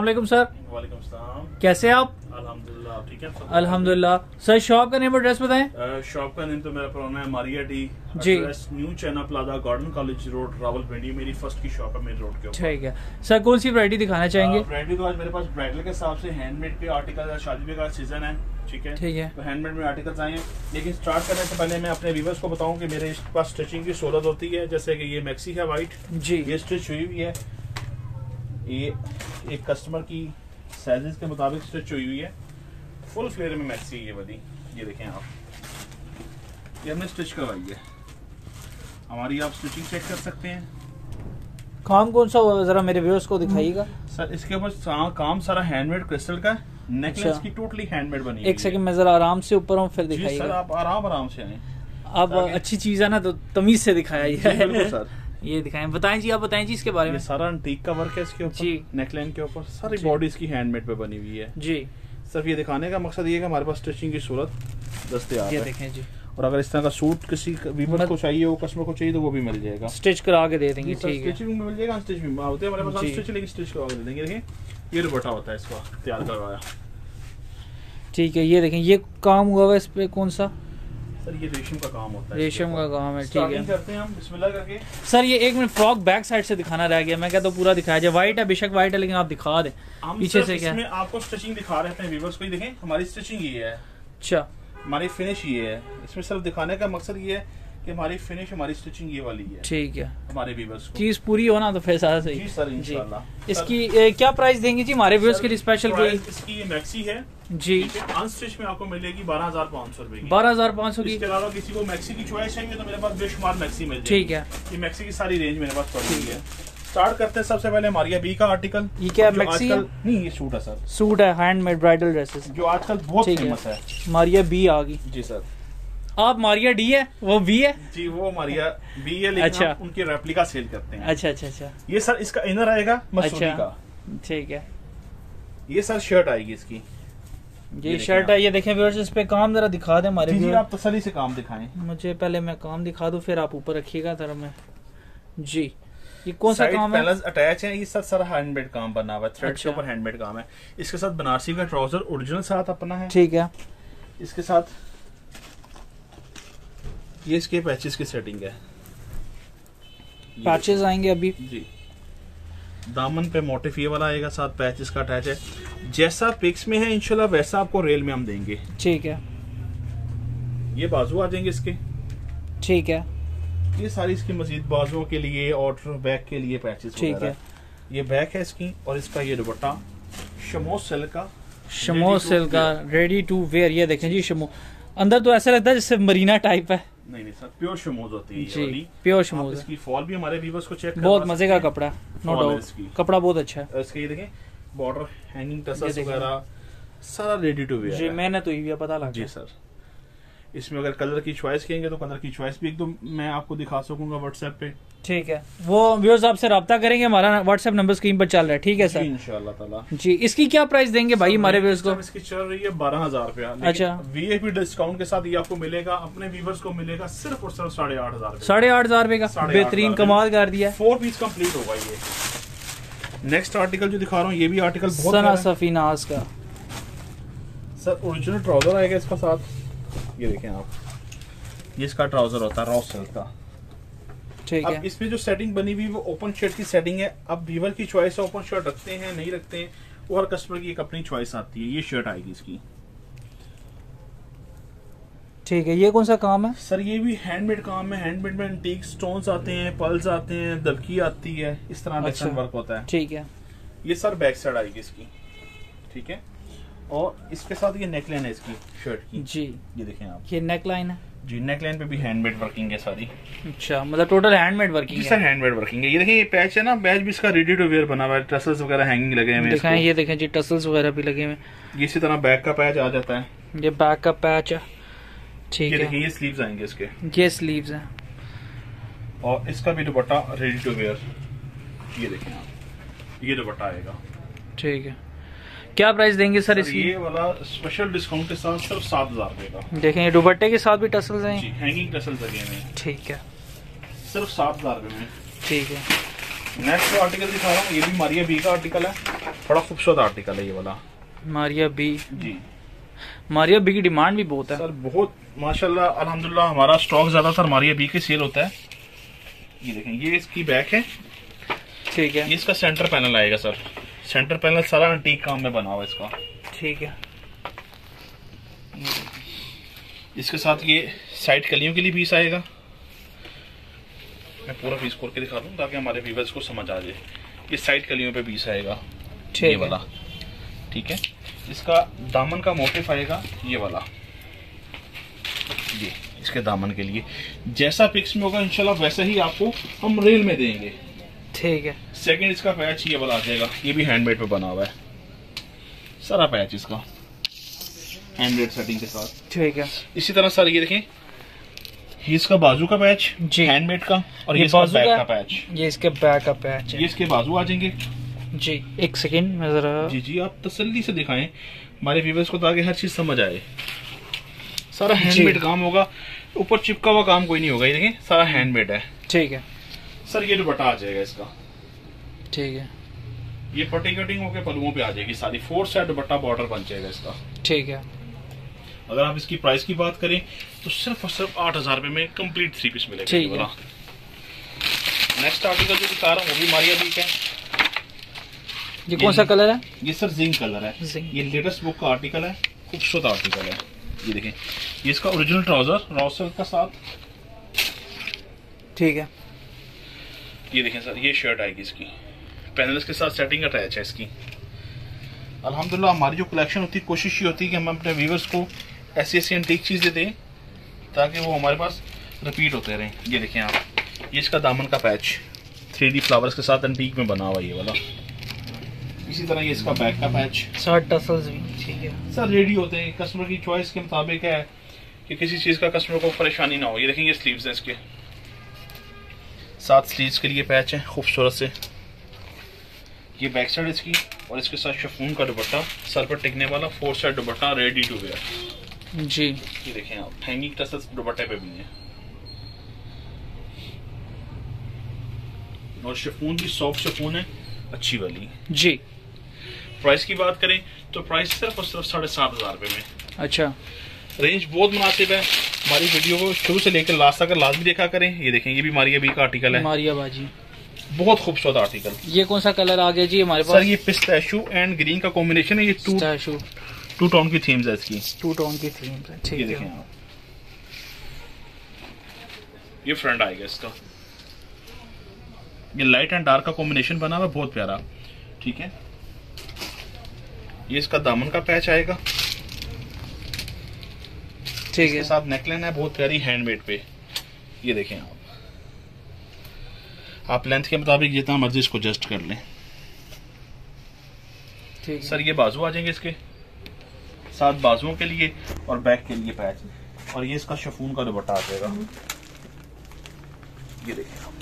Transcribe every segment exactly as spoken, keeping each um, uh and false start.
अस्सलाम वालेकुम सर। वालेकुम सलाम। कैसे हैं आप? अल्हम्दुलिल्लाह, ठीक है अल्हम्दुलिल्लाह। सर शॉप का नेम और एड्रेस बताएं। शॉप का नेम तो मेरा पुराना है Maria D G. New China plaza garden college road Rawalpindi. मेरी फर्स्ट की शॉप है मेन रोड के ऊपर। ठीक है सर, कौन सी वैरायटी दिखाना चाहेंगे? वैरायटी तो आज मेरे पास ब्राइडल के हिसाब से हैंडमेड के आर्टिकल, शादी का सीजन है, ठीक है ठीक है। तो हैंडमेड में आर्टिकल्स आए हैं। लेकिन स्टार्ट करने से पहले मैं अपने व्यूअर्स को बताऊं कि मेरे पास स्टिचिंग की सहूलत होती है। जैसे कि ये मैक्सी है वाइट जी, ये स्टिच हुई हुई है। ये एक कस्टमर की साइजेस के मुताबिक स्टिच हुई हुई है। फुल फ्लेयर में मैक्सी ये वाली, ये देखें आप, ये हमने स्टिच करवाई है हमारी। आप स्टिचिंग चेक कर सकते हैं। काम कौन सा हुआ जरा मेरे व्यूअर्स को दिखाइएगा। सर इसके ऊपर काम सारा हैंडमेड क्रिस्टल का, नेकलेस की टोटली हैंडमेड बनी। एक सेकंड मैं जरा आराम से ऊपर हूँ फिर जी दिखाइएगा। सर आप आराम आराम से आए। अब अच्छी चीज है ना तो तमीज से दिखाया ये बिल्कुल सर। ये दिखाएं, बताएं जी, आप बताएं जी इसके बारे में। ये सारा अंटीक का वर्क है इसके ऊपर, जी नेकलाइन के ऊपर सारी बॉडी इसकी हैंडमेड पे बनी हुई है जी। सिर्फ ये दिखाने का मकसद ये है कि हमारे पास स्टिचिंग की सूरत दस्तयाब ये है। देखें जी, और अगर इस तरह का सूट किसी वीवर को चाहिए हो, कस्टमर को चाहिए तो वो भी मिल जाएगा। स्टिच करा के दे देंगे। ठीक है, स्टिचिंग भी मिल जाएगा, स्टिच भी होते हैं हमारे पास स्टिच, लेकिन स्टिच करवा के दे देंगे। देखिए ये दुपट्टा होता है इसका तैयार करवाया। ठीक है, ये देखें ये काम हुआ हुआ इस पे कौन सा? सर ये रेशम का काम होता है, रेशम का काम है। ठीक है करते हैं हम बिस्मिल्लाह करके। सर ये एक मिनट, फ्रॉक बैक साइड से दिखाना रह गया। मैं कहता हूँ पूरा दिखाया जाए। व्हाइट है, बेशक व्हाइट है, लेकिन आप दिखा दें पीछे से। क्या इसमें आपको स्टिचिंग दिखा रहे हैं व्यूअर्स को, देखें हमारी स्टिचिंग ये है। अच्छा, हमारी फिनिश ये है। इसमें सिर्फ दिखाने का मकसद ये है कि हमारी फिनिश, हमारी स्टिचिंग ये वाली है। ठीक है, हमारे व्यूअर्स को चीज पूरी हो ना तो फिर सारा सही। जी सर इंशाल्लाह। इसकी ए, क्या प्राइस देंगे जी हमारे व्यूअर्स के लिए स्पेशल कोई? इसकी ये मैक्सी है जी, अनस्टिच में आपको मिलेगी बारह हजार पाँच सौ रुपए की। बारह हजार पाँच सौ की। इसके अलावा किसी को मैक्सी की चॉइस चाहिए तो मेरे पास बेशुमार मैक्सी मिल जाएगी। ठीक है, ये मैक्सी की सारी रेंज मेरे पास पड़ी हुई है। स्टार्ट करते हैं सबसे पहले मारिया बी का आर्टिकल। ये क्या मैक्सी है? नहीं ये सूट है सर, सूट है, हैंडमेड ब्राइडल ड्रेसेस जो आजकल बहुत ठीक फेमस है। मारिया बी आ गई जी सर। आप मारिया डी है, वो बी है? जी वो मारिया बी है, लेकिन अच्छा। हम उनके रेप्लिका सेल करते हैं। अच्छा अच्छा अच्छा ये सर इसका इनर आएगा मसूरी अच्छा। का। ठीक है, ये सर शर्ट आएगी इसकी, ये शर्ट है। ये देखें व्यूअर्स, इस पे काम जरा दिखा दें हमारे जी जी व्यूअर्स। आप तसल्ली से काम दिखाएं। मुझे पहले मैं काम दिखा दूं फिर आप ऊपर रखिएगा जरा। मैं जी, ये कौन सा साइड काम है? पैनल्स अटैच है। ये सब सारा हैंडमेड काम बना हुआ है, थ्रेड अच्छा। के ऊपर हैंडमेड काम है। इसके साथ बनारसी का ट्राउजर ओरिजिनल साथ अपना है। ठीक है, इसके साथ ये इसके पैचेस की सेटिंग है। पैचेस आएंगे अभी जी। दामन पे मोटिफ ये वाला आएगा, साथ पैचेस का अटैच है। जैसा पिक्स में है इंशाल्लाह वैसा आपको रेल में हम देंगे। ठीक है, ये बाजू आ जाएंगे इसके। ठीक है, ये सारी इसकी मजीद बाजुओं के लिए और बैक के लिए पैचेस ठीक वगैरह। है। ये बैक है इसकी और इसका ये दुपट्टा शमो सिल्क का, शमो सिल्क का रेडी टू वेयर। ये देखें जी शमो, अंदर तो ऐसा लगता है जैसे मरीना टाइप है। नहीं नहीं सर प्योर शमोज होती है ये जी, वाली। Pure chamois. इसकी फॉल भी हमारे व्यूअर्स को चेक बहुत मजे का कपड़ा, नो फॉल है डाउट, इसकी। कपड़ा बहुत अच्छा है। इसके ये देखें बॉर्डर, हैंगिंग टसल्स ये देखें। वगैरह सारा रेडी टू वेयर जी, है। मेहनत हुई है, पता लग जी सर। इसमें अगर कलर की चॉइस कहेंगे तो कलर की चॉइस भी एक दो मैं आपको दिखा सकूंगा व्हाट्सएप पे। ठीक है, वो व्यूअर्स आपसे रब्ता करेंगे, हमारा व्हाट्सएप नंबर स्क्रीन पर चल रहा है। ठीक है सर, इंशाल्लाह ताला। जी। इसकी क्या प्राइस देंगे भाई हमारे व्यूअर्स को? इसकी चल रही है बारह हजार रुपया। अच्छा। वीआईपी डिस्काउंट के साथ ये आपको मिलेगा, अपने व्यूअर्स को मिलेगा सिर्फ और सिर्फ साढ़े आठ हजार साढ़े आठ हजार रुपए का। साढ़े आठ बेहतरीन हजार कमाल कर दिया। फोर पीस कंप्लीट होगा ये। नेक्स्ट आर्टिकल जो दिखा रहा हूँ ये भी आर्टिकल बहुत सना प्यारा है। सफीनाज का सर ओरिजिनल ट्राउजर आएगा इसका साथ। ये देखें आप, ये इसका ट्राउजर होता है रॉ सिल्क का। ठीक अब है, इसमें जो सेटिंग बनी हुई वो ओपन शर्ट की सेटिंग है। अब व्यूअर की चॉइस है, ओपन शर्ट रखते हैं नहीं रखते हैं, वो हर कस्टमर की एक अपनी चॉइस आती है। ये शर्ट आएगी इसकी। ठीक है। ये कौन सा काम है? सर ये भी हैंडमेड काम है। हैंडमेड में एंटीक स्टोन्स आते हैं, पल्स आते हैं, दबकी आती है, इस तरह अच्छा। डिफरेंट वर्क होता है। ठीक है, ये सर बैक साइड आएगी इसकी, ठीक है। और इसके साथ ये नेकलाइन है इसकी शर्ट की। जी, ये देखें आप, ये नेक लाइन है। जी नेकलाइन पे भी हैंडमेड वर्किंग है सारी। अच्छा, मतलब टोटल हैंडमेड वर्किंग जी है। सर हैंडमेड वर्किंग है। ये देखिए ये पैच है ना, पैच भी इसका रेडी टू वेयर बना हुआ है। टसल्स वगैरह हैंगिंग लगे हुए हैं दिखाएं, इसको। ये देखें जी, टसल्स वगैरह भी लगे हुए हैं। ये इसी तरह बैक का पैच आ जाता है। ये बैक का पैच है। ठीक ये है, देखिए ये स्लीव्स आएंगे इसके, ये स्लीव्स हैं। और इसका भी दुपट्टा रेडी टू वेयर। ये देखें आप, ये दुपट्टा आएगा। ठीक है, क्या प्राइस देंगे सर इसकी? ये वाला स्पेशल डिस्काउंट के साथ सिर्फ सात हजार रुपए का। देखें ये दुपट्टे के साथ भी टसल्स हैं। जी हैंगिंग टसल्स लगे हुए हैं। ठीक है, सिर्फ सात हजार रुपए में। ठीक है। नेक्स्ट आर्टिकल दिखा रहा हूँ, ये भी मारिया बी का आर्टिकल है। बड़ा खूबसूरत आर्टिकल है ये वाला मारिया बी। जी, मारिया बी की डिमांड भी बहुत है सर, बहुत माशाल्लाह अल्हम्दुलिल्लाह। हमारा स्टॉक ज्यादातर मारिया बी के सेल होता है। ये देखें, ये इसकी बैक है। ठीक है, ये इसका सेंटर पैनल आएगा सर। सेंटर पैनल सारा एंटीक काम में बना हुआ है इसका। ठीक है, इसके साथ ये साइड कलियों के लिए पीस आएगा। मैं पूरा पीस खोल के दिखा दूं ताकि हमारे व्यूअर्स को समझ आ जाए। ये साइड कलियों पे पीस आएगा ये वाला। ठीक है, इसका दामन का मोटिफ आएगा ये वाला। ये इसके दामन के लिए जैसा पिक्स में होगा इंशाल्लाह वैसे ही आपको हम रेल में देंगे। ठीक है, सेकंड इसका पैच ये वाला आ जाएगा। ये भी हैंडमेड पे बना हुआ है सारा पैच इसका, हैंडमेड सेटिंग के साथ। ठीक है, इसी तरह सर ये देखें, ये इसका बाजू का पैच जी, हैंडमेड का, और ये, ये इसका बाजू बैक का, का पैच। ये इसके बैक का पैच है। ये इसके बाजू आ जाएंगे। जी, एक सेकंड में जरा। जी जी, आप तसल्ली से दिखाएं हमारे व्यूअर्स को ताकि हर चीज समझ आए। सारा हैंडमेड काम होगा, ऊपर चिपका हुआ काम कोई नहीं होगा। ये देखें, सारा हैंडमेड है। ठीक है सर, ये दुपट्टा आ जाएगा इसका। ठीक है, ये पट्टी कटिंग होकर पलुओं पे आ जाएगी सारी। फोर साइड दुपट्टा बॉर्डर बन जाएगा इसका। ठीक है, अगर आप इसकी प्राइस की बात करें तो सिर्फ और सिर्फ आठ हजार रुपए में कंप्लीट थ्री पीस मिलेगा। ठीक है, नेक्स्ट आर्टिकल जो दिखा रहा हूँ वो भी मारिया बी का है। ये कौन सा कलर है? ये सर जिंक कलर है। जिंक। ये लेटेस्ट बुक का आर्टिकल है, खूबसूरत आर्टिकल है। ये देखें, ये इसका ओरिजिनल ट्राउजर रॉसल का साथ। ठीक है, ये देखें सर, ये शर्ट आएगी इसकी, पैनल्स के साथ सेटिंग अटैच है इसकी। अल्हम्दुलिल्लाह हमारी जो कलेक्शन होती है, कोशिश ये होती है कि हम अपने व्यूअर्स को ऐसी ऐसी एंटीक चीजें दें ताकि वो हमारे पास रिपीट होते रहें। ये देखें आप, ये इसका दामन का पैच थ्री डी फ्लावर्स के साथ एंटीक में बना हुआ ये वाला। इसी तरह ये इसका बैक का पैच, साथ टसल्स भी। ठीक है सर, रेडी होते हैं, कस्टमर की चॉइस के मुताबिक है कि किसी चीज का कस्टमर को परेशानी ना हो। ये देखें, ये स्लीव्स हैं इसके, सात स्लीव्स के लिए पैच है खूबसूरत से। ये बैक साइड इसकी, और इसके साथ शिफॉन का दुपट्टा सर पर टिकने वाला, four side dupatta ready to wear. जी, ये देखें आप, हैंगिंग टसल्स दुपट्टे पे भी है, और शिफॉन भी सॉफ्ट शिफॉन है, अच्छी वाली। जी, प्राइस की बात करें तो प्राइस सिर्फ और सिर्फ साढ़े सात हजार रुपए में। अच्छा, रेंज बहुत मुनासिब है। हमारी वीडियो को शुरू से लेकर लास्ट तक लाजमी देखा करें। ये देखें, ये भी मारिया बी का आर्टिकल है, मारिया बाजी, बहुत खूबसूरत आर्टिकल। ये कौन सा कलर आ गया जी हमारे पास? सर, ये पिस्ताशू एंड ग्रीन का कॉम्बिनेशन है। ये टू पिस्ताशू, टू टोन की थीम्स है इसकी। टू टोन की थीम है। ठीक ये है, देखें आप, ये फ्रंट आएगा इसका। ये लाइट एंड डार्क का कॉम्बिनेशन बना हुआ है, बहुत प्यारा। ठीक है, ये इसका दामन का पैच आएगा। ठीक है, इसके साथ नेकलाइन है बहुत प्यारी, हैंडमेड पे। ये देखें आप, आप लेंथ के मुताबिक जितना मर्जी इसको एडजस्ट कर लें। ठीक है सर, ये बाजू आ जाएंगे इसके साथ, बाजुओं के लिए और बैक के लिए पैच, और ये इसका शिफॉन का दुपट्टा आ जाएगा। ये देखें आप,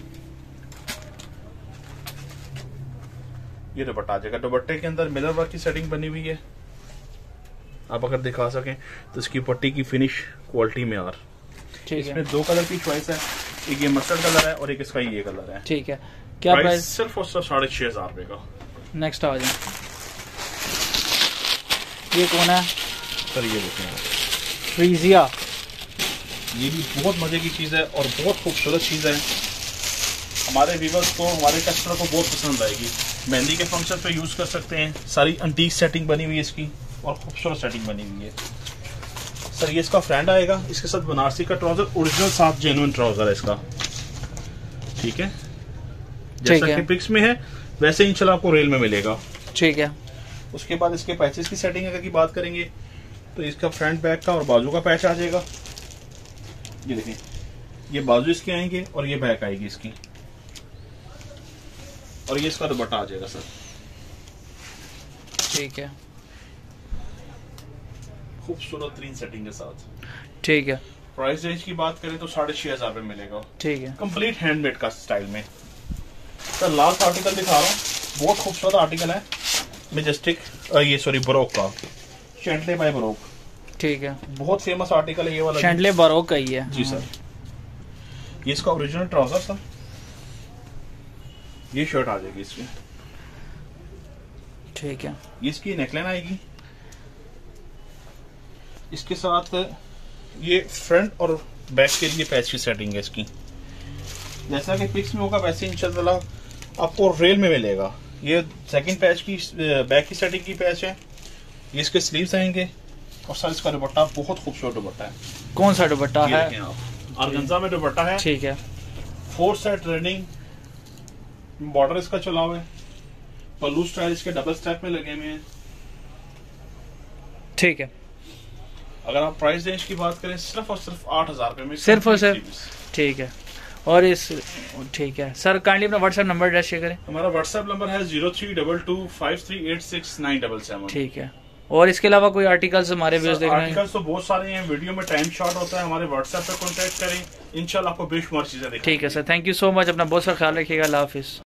ये दुपट्टा आ जाएगा। दुपट्टे के अंदर मिरर वर्क की सेटिंग बनी हुई है। आप अगर दिखा सकें तो इसकी पट्टी की फिनिश क्वालिटी में आर। ठीक इसमें है, दो कलर की चॉइस है, एक ये मस्टर्ड कलर है और एक इसका ये कलर है। ठीक है। क्या प्राइस? सिर्फ और सिर्फ साढ़े छह हजार रुपए का। नेक्स्ट आ जाए, ये कौन है? सर, ये देखें आप, फ्रीजिया, ये भी बहुत मजे की चीज है और बहुत खूबसूरत चीज है। हमारे व्यूअर्स को, हमारे कस्टमर को बहुत पसंद आएगी। मेहंदी के फंक्शन पे यूज कर सकते हैं। सारी एंटीक सेटिंग बनी हुई है इसकी और खूबसूरत सेटिंग बनी हुई है। सर, ये इसका फ्रेंड आएगा, इसके साथ बनारसी का ट्राउजर, ओरिजिनल साथ जेन्युइन ट्राउजर है इसका। ठीक है, जैसा कि पिक्स में है वैसे इंशाल्लाह आपको रेल में मिलेगा। ठीक है। उसके बाद इसके पैचेस की सेटिंग अगर की बात करेंगे तो इसका फ्रंट बैक का और बाजू का पैच आ जाएगा। ये देखें, ये बाजू इसके आएंगे और ये बैक आएगी इसकी, और ये इसका दुपट्टा आ जाएगा सर। ठीक है, खूबसूरत तीन सेटिंग के साथ। ठीक है। प्राइस रेंज की बात करें तो साढ़े छह हजार में मिलेगा। ठीक है, कंप्लीट हैंडमेड का स्टाइल में। सर, लास्ट आर्टिकल दिखा रहा हूँ, बहुत खूबसूरत आर्टिकल है, मेजेस्टिक, ये सॉरी बरोक का, शैंटले बाय बरोक। ठीक है, बहुत फेमस आर्टिकल है ये वाला। शैंटले बरोक का ही है जी सर। ये इसका ओरिजिनल ट्राउजर सर, ये शर्ट आ जाएगी इसकी। ठीक है, ये इसकी नेकलाइन आएगी, इसके साथ ये फ्रंट और बैक के लिए पैच की सेटिंग है इसकी। जैसा कि पिक्स में होगा वैसे इंशाल्लाह आपको रेल में मिलेगा। ये सेकंड पैच की बैक की सेटिंग की पैच है। ये इसके स्लीव्स आएंगे और सर इसका दुपट्टा बहुत खूबसूरत दुपट्टा है। कौन सा दुपट्टा है? ऑर्गेन्जा में दुपट्टा है। ठीक है, फोर सेट रनिंग, बॉर्डर इसका चला हुआ है, पल्लू स्टाइल इसके डबल स्टेप में लगे हुए हैं। ठीक है, अगर आप प्राइस रेंज की बात करें सिर्फ और सिर्फ आठ हजार रुपए में, सिर्फ और सिर्फ। ठीक है, और इस ठीक है सर, काइंडली अपना व्हाट्सएप नंबर एड्रेस शेयर करें। हमारा व्हाट्सएप नंबर है zero three double two five three eight six nine double seven. ठीक है, और इसके अलावा कोई आर्टिकल्स हमारे व्यूअर्स देख रहे हैं? आर्टिकल्स तो बहुत सारे हैं, वीडियो में टाइम शॉर्ट होता है, हमारे व्हाट्सएप पे कांटेक्ट करें, इंशाल्लाह आपको बेशुमार चीजें दिखाएंगे। ठीक है sir, thank you so much, अपना बहुत सा ख्याल रखिएगा, अल्लाह हाफिज।